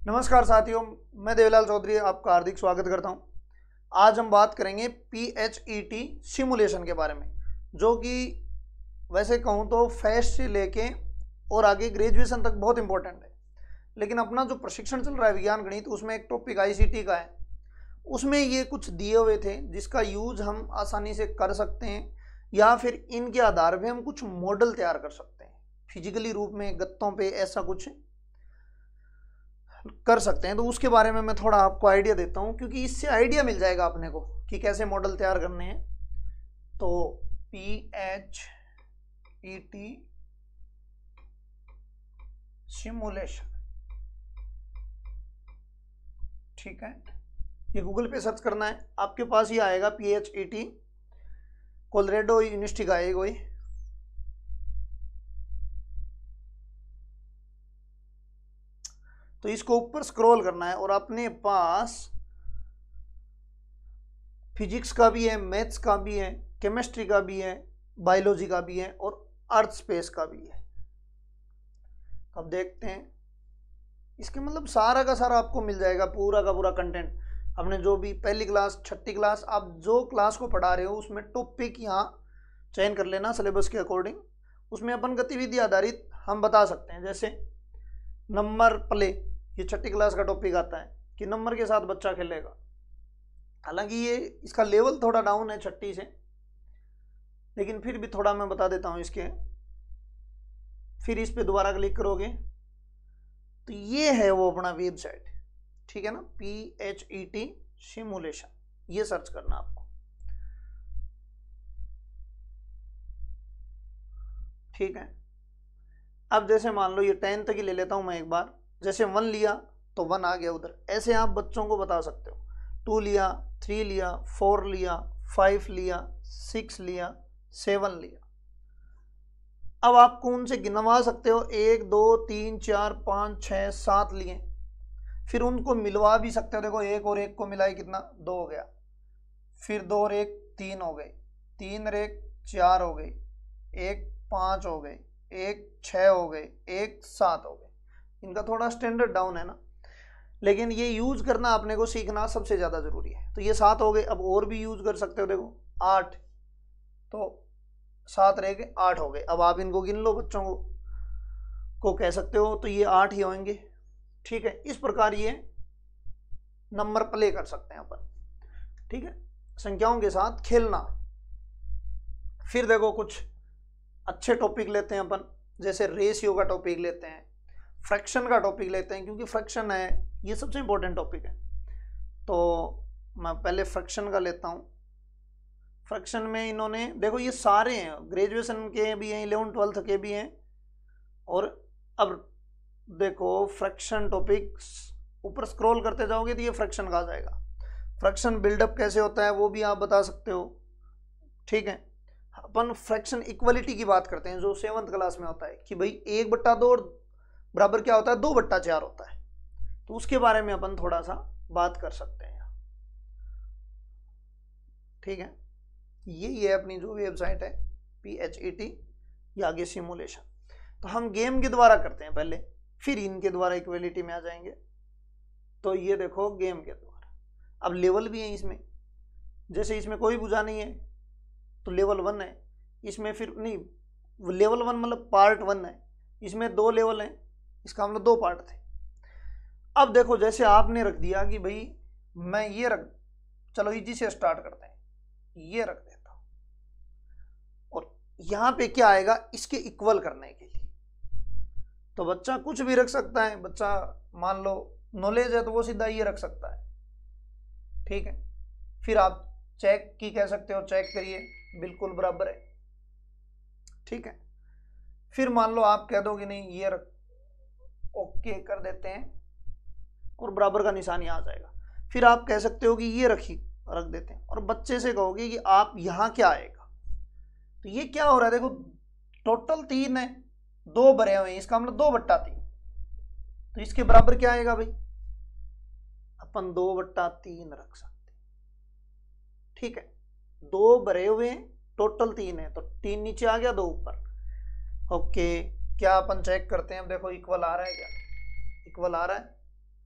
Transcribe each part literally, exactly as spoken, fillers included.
नमस्कार साथियों, मैं देवलाल चौधरी आपका हार्दिक स्वागत करता हूं। आज हम बात करेंगे P H E T simulation के बारे में, जो कि वैसे कहूं तो फर्स्ट से लेके और आगे ग्रेजुएशन तक बहुत इंपॉर्टेंट है। लेकिन अपना जो प्रशिक्षण चल रहा है विज्ञान गणित, उसमें एक टॉपिक आई सी टी का है। उसमें ये कुछ दिए हुए थे जिसका यूज हम आसानी से कर सकते हैं, या फिर इनके आधार पर हम कुछ मॉडल तैयार कर सकते हैं फिजिकली रूप में, गत्तों पे ऐसा कुछ कर सकते हैं। तो उसके बारे में मैं थोड़ा आपको आइडिया देता हूं, क्योंकि इससे आइडिया मिल जाएगा अपने को कि कैसे मॉडल तैयार करने हैं। तो P H E T simulation, ठीक है, ये गूगल पे सर्च करना है, आपके पास ही आएगा। P H E T Colorado university का है कोई। तो इसको ऊपर स्क्रॉल करना है और अपने पास फिजिक्स का भी है, मैथ्स का भी है, केमिस्ट्री का भी है, बायोलॉजी का भी है और अर्थ स्पेस का भी है। अब देखते हैं इसके मतलब सारा का सारा आपको मिल जाएगा, पूरा का पूरा कंटेंट। आपने जो भी पहली क्लास, छठी क्लास, आप जो क्लास को पढ़ा रहे हो उसमें टॉपिक यहाँ चयन कर लेना सिलेबस के अकॉर्डिंग। उसमें अपन गतिविधि आधारित हम बता सकते हैं, जैसे नंबर प्ले, ये छठी क्लास का टॉपिक आता है कि नंबर के साथ बच्चा खेलेगा। हालांकि ये इसका लेवल थोड़ा डाउन है छठी से, लेकिन फिर भी थोड़ा मैं बता देता हूँ इसके। फिर इस पे दोबारा क्लिक करोगे तो ये है वो अपना वेबसाइट, ठीक है ना, P H E T simulation, ये सर्च करना आपको, ठीक है। अब जैसे मान लो ये टेन तक ही ले लेता हूं मैं एक बार। जैसे वन लिया तो वन आ गया उधर। ऐसे आप बच्चों को बता सकते हो, टू लिया, थ्री लिया, फोर लिया, फाइव लिया, सिक्स लिया, सेवन लिया। अब आप कौन से गिनवा सकते हो, एक दो तीन चार पाँच छः सात लिए, फिर उनको मिलवा भी सकते हो। देखो एक और एक को मिलाए कितना, दो हो गया। फिर दो और एक तीन हो गई, तीन और एक चार हो गई, एक पाँच हो गई, एक छः हो गई, एक सात हो गई। इनका थोड़ा स्टैंडर्ड डाउन है ना, लेकिन ये यूज करना अपने को सीखना सबसे ज़्यादा जरूरी है। तो ये सात हो गए, अब और भी यूज कर सकते हो। देखो आठ, तो सात रह गए, आठ हो गए। अब आप इनको गिन लो, बच्चों को को कह सकते हो, तो ये आठ ही होंगे, ठीक है। इस प्रकार ये नंबर प्ले कर सकते हैं अपन, ठीक है, संख्याओं के साथ खेलना। फिर देखो कुछ अच्छे टॉपिक लेते हैं अपन, जैसे रेशियो का टॉपिक लेते हैं, फ्रैक्शन का टॉपिक लेते हैं, क्योंकि फ्रैक्शन है ये सबसे इंपॉर्टेंट टॉपिक है। तो मैं पहले फ्रैक्शन का लेता हूँ। फ्रैक्शन में इन्होंने देखो ये सारे हैं, ग्रेजुएशन के भी हैं, इलेवन ट्वेल्थ के भी हैं। और अब देखो फ्रैक्शन टॉपिक ऊपर स्क्रॉल करते जाओगे तो ये फ्रैक्शन का आ जाएगा। फ्रैक्शन बिल्डअप कैसे होता है वो भी आप बता सकते हो, ठीक है। अपन फ्रैक्शन इक्वलिटी की बात करते हैं, जो सेवंथ क्लास में होता है कि भाई एक बट्टा दो बराबर क्या होता है, दो बट्टा चार होता है। तो उसके बारे में अपन थोड़ा सा बात कर सकते हैं, ठीक है। ये ये अपनी जो वेबसाइट है पी एच ई टी, ये आगे सिमुलेशन। तो हम गेम के द्वारा करते हैं पहले, फिर इनके द्वारा इक्वलिटी में आ जाएंगे। तो ये देखो गेम के द्वारा, अब लेवल भी है इसमें। जैसे इसमें कोई भुजा नहीं है तो लेवल वन है, इसमें फिर नहीं, लेवल वन मतलब पार्ट वन है, इसमें दो लेवल हैं, इसका मतलब दो पार्ट थे। अब देखो जैसे आपने रख दिया कि भाई मैं ये रख, चलो इजी से स्टार्ट करते हैं, ये रख देता हूं, और यहां पे क्या आएगा, इसके इक्वल करने के लिए। तो बच्चा कुछ भी रख सकता है, बच्चा मान लो नॉलेज है तो वो सीधा ये रख सकता है, ठीक है। फिर आप चेक की कह सकते हो, चेक करिए बिल्कुल बराबर है, ठीक है। फिर मान लो आप कह दो कि नहीं ये रख, ओके कर देते हैं और बराबर का निशान यहाँ आ जाएगा। फिर आप कह सकते हो कि ये रखी, रख देते हैं, और बच्चे से कहोगे कि आप यहाँ क्या आएगा। तो ये क्या हो रहा है, देखो टोटल तीन है, दो भरे हुए हैं, इसका मतलब दो बट्टा तीन। तो इसके बराबर क्या आएगा भाई, अपन दो बट्टा तीन रख सकते, ठीक है। दो भरे हुए हैं, टोटल तीन है, तो तीन नीचे आ गया, दो ऊपर, ओके। क्या अपन चेक करते हैं, अब देखो इक्वल आ रहा है क्या, इक्वल आ रहा है,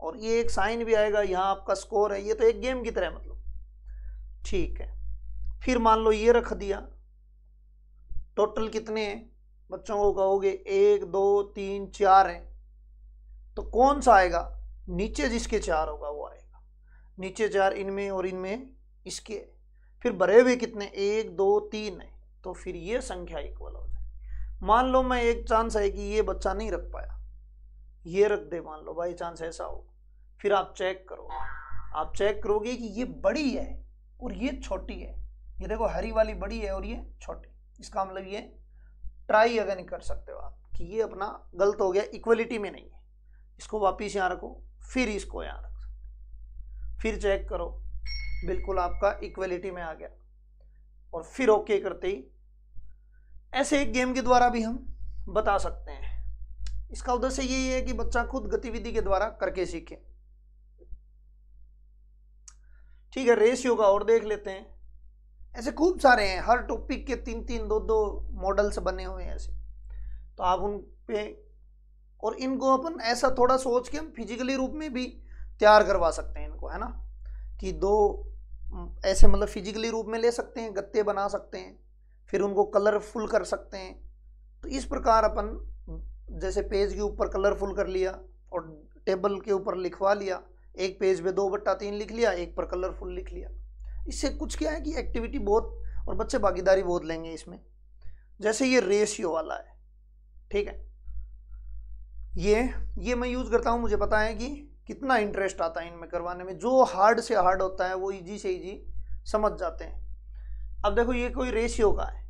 और ये एक साइन भी आएगा, यहाँ आपका स्कोर है, ये तो एक गेम की तरह मतलब। ठीक है, फिर मान लो ये रख दिया, टोटल कितने हैं बच्चों को कहोगे, एक दो तीन चार हैं, तो कौन सा आएगा, नीचे जिसके चार होगा वो आएगा, नीचे चार इनमें और इनमें इसके। फिर भरे हुए कितने, एक दो तीन है, तो फिर ये संख्या इक्वल हो जाए। मान लो मैं एक चांस है कि ये बच्चा नहीं रख पाया, ये रख दे, मान लो बाई चांस ऐसा हो, फिर आप चेक करो, आप चेक करोगे कि ये बड़ी है और ये छोटी है, ये देखो हरी वाली बड़ी है और ये छोटी, इसका मतलब ये ट्राई अगर नहीं कर सकते हो आप कि ये अपना गलत हो गया, इक्वलिटी में नहीं है, इसको वापिस यहाँ रखो, फिर इसको यहाँ रख सकते, फिर चेक करो, बिल्कुल आपका इक्वलिटी में आ गया, और फिर ओके करते ही। ऐसे एक गेम के द्वारा भी हम बता सकते हैं। इसका उद्देश्य यही है कि बच्चा खुद गतिविधि के द्वारा करके सीखे। ठीक है, रेशियो का और देख लेते हैं। ऐसे खूब सारे हैं, हर टॉपिक के तीन तीन दो दो मॉडल्स बने हुए हैं ऐसे, तो आप उन पे, और इनको अपन ऐसा थोड़ा सोच के हम फिजिकली रूप में भी तैयार करवा सकते हैं इनको, है ना, कि दो ऐसे मतलब फिजिकली रूप में ले सकते हैं, गत्ते बना सकते हैं, फिर उनको कलरफुल कर सकते हैं। तो इस प्रकार अपन जैसे पेज के ऊपर कलरफुल कर लिया और टेबल के ऊपर लिखवा लिया, एक पेज पे दो बट्टा तीन लिख लिया, एक पर कलरफुल लिख लिया। इससे कुछ क्या है कि एक्टिविटी बहुत, और बच्चे भागीदारी बहुत लेंगे इसमें। जैसे ये रेशियो वाला है, ठीक है, ये ये मैं यूज करता हूँ, मुझे पता है कि कितना इंटरेस्ट आता है इनमें करवाने में। जो हार्ड से हार्ड होता है वो इजी से इजी समझ जाते हैं। अब देखो ये कोई रेशियो का है,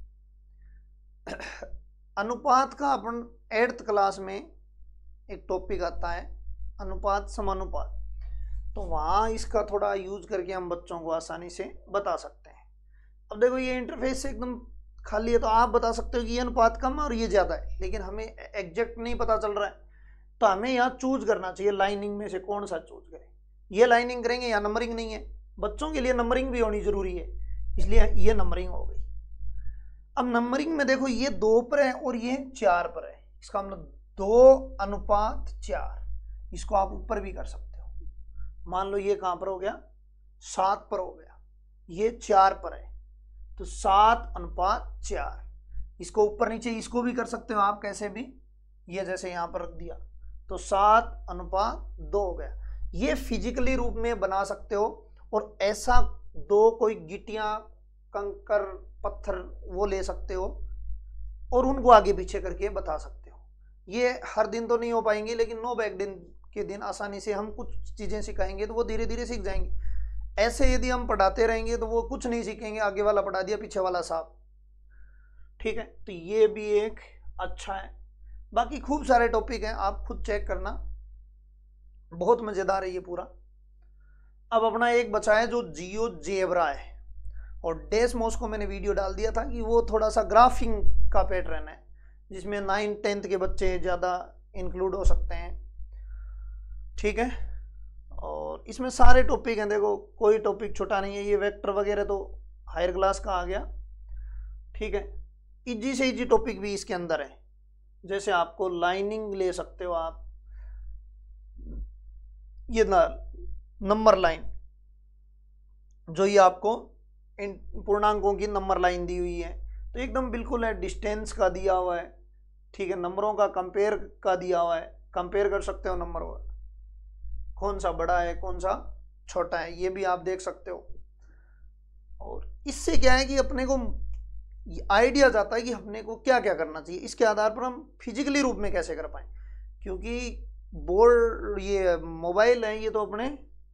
अनुपात का अपन एट्थ क्लास में एक टॉपिक आता है अनुपात समानुपात, तो वहाँ इसका थोड़ा यूज करके हम बच्चों को आसानी से बता सकते हैं। अब देखो ये इंटरफेस से एकदम खाली है, तो आप बता सकते हो कि ये अनुपात कम है और ये ज़्यादा है, लेकिन हमें एग्जैक्ट नहीं पता चल रहा है, तो हमें यहाँ चूज करना चाहिए लाइनिंग में से कौन सा चूज करें। ये लाइनिंग करेंगे या नंबरिंग नहीं है, बच्चों के लिए नंबरिंग भी होनी जरूरी है, इसलिए ये नंबरिंग हो गई। अब नंबरिंग में देखो ये दो पर है और ये चार पर है, इसका मतलब दो अनुपात चार, इसको आप ऊपर भी कर सकते हो। मान लो ये कहां पर हो गया, सात पर हो गया, ये चार पर है, तो सात अनुपात चार, इसको ऊपर नीचे इसको भी कर सकते हो आप कैसे भी, ये जैसे यहां पर रख दिया तो सात अनुपात दो हो गया। ये फिजिकली रूप में बना सकते हो, और ऐसा दो कोई गिटियां कंकर पत्थर वो ले सकते हो और उनको आगे पीछे करके बता सकते हो। ये हर दिन तो नहीं हो पाएंगे, लेकिन नो बैक दिन के दिन आसानी से हम कुछ चीजें सिखाएंगे तो वो धीरे धीरे सीख जाएंगे। ऐसे यदि हम पढ़ाते रहेंगे तो वो कुछ नहीं सीखेंगे, आगे वाला पढ़ा दिया पीछे वाला साफ। ठीक है, तो ये भी एक अच्छा है। बाकी खूब सारे टॉपिक हैं, आप खुद चेक करना, बहुत मजेदार है ये पूरा। अब अपना एक बचा है जो जियो जेब्रा है, और डेसमोस को मैंने वीडियो डाल दिया था कि वो थोड़ा सा ग्राफिंग का पैटर्न है, जिसमें नाइन टेंथ के बच्चे ज़्यादा इंक्लूड हो सकते हैं। ठीक है, और इसमें सारे टॉपिक हैं, देखो कोई टॉपिक छोटा नहीं है। ये वेक्टर वगैरह तो हायर क्लास का आ गया। ठीक है, इजी से इजी टॉपिक भी इसके अंदर है, जैसे आपको लाइनिंग ले सकते हो आप, ये ना नंबर लाइन, जो ये आपको इन पूर्णांकों की नंबर लाइन दी हुई है, तो एकदम बिल्कुल है, डिस्टेंस का दिया हुआ है। ठीक है, नंबरों का कंपेयर का दिया हुआ है, कंपेयर कर सकते हो नंबरों का, कौन सा बड़ा है कौन सा छोटा है, ये भी आप देख सकते हो। और इससे क्या है कि अपने को आइडिया जाता है कि अपने को क्या क्या करना चाहिए, इसके आधार पर हम फिजिकली रूप में कैसे कर पाए, क्योंकि बोर्ड ये मोबाइल है, ये तो अपने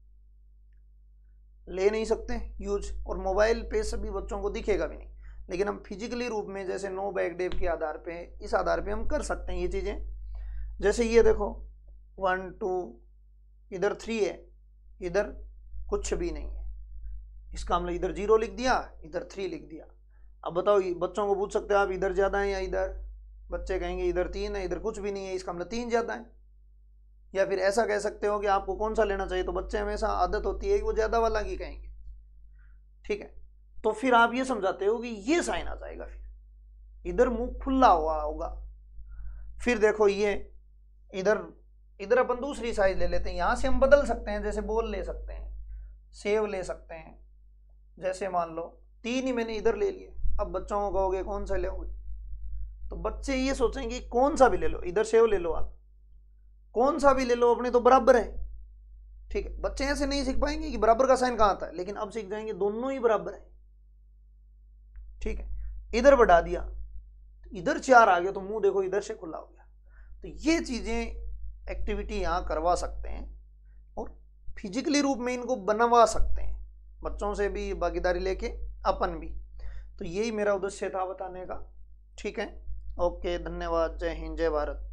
ले नहीं सकते यूज, और मोबाइल पे सभी बच्चों को दिखेगा भी नहीं, लेकिन हम फिजिकली रूप में जैसे नो बैक डेव के आधार पे, इस आधार पे हम कर सकते हैं ये चीज़ें। जैसे ये देखो वन टू, इधर थ्री है, इधर कुछ भी नहीं है, इसका हमने इधर जीरो लिख दिया, इधर थ्री लिख दिया। अब बताओ, बच्चों को पूछ सकते हो आप इधर ज़्यादा है या इधर, बच्चे कहेंगे इधर तीन है, इधर कुछ भी नहीं है, इसका हमने तीन ज़्यादा है। या फिर ऐसा कह सकते हो कि आपको कौन सा लेना चाहिए, तो बच्चे हमेशा आदत होती है कि वो ज़्यादा वाला की कहेंगे। ठीक है, तो फिर आप ये समझाते हो कि ये साइन आ जाएगा, फिर इधर मुंह खुला हुआ होगा, फिर देखो ये इधर इधर अपन दूसरी साइज ले लेते हैं, यहाँ से हम बदल सकते हैं, जैसे बॉल ले सकते हैं, सेव ले सकते हैं। जैसे मान लो तीन ही मैंने इधर ले लिए, अब बच्चों को कहोगे कौन सा लोगे, तो बच्चे ये सोचेंगे कौन सा भी ले लो, इधर सेव ले लो, आप कौन सा भी ले लो, अपने तो बराबर है। ठीक है, बच्चे ऐसे नहीं सीख पाएंगे कि बराबर का साइन कहाँ आता है, लेकिन अब सीख जाएंगे दोनों ही बराबर है। ठीक है, इधर बढ़ा दिया, इधर चार आ गया, तो मुंह देखो इधर से खुला हो गया। तो ये चीजें एक्टिविटी यहाँ करवा सकते हैं और फिजिकली रूप में इनको बनवा सकते हैं, बच्चों से भी भागीदारी लेके अपन भी। तो यही मेरा उद्देश्य था बताने का। ठीक है, ओके, धन्यवाद, जय हिंद, जय भारत।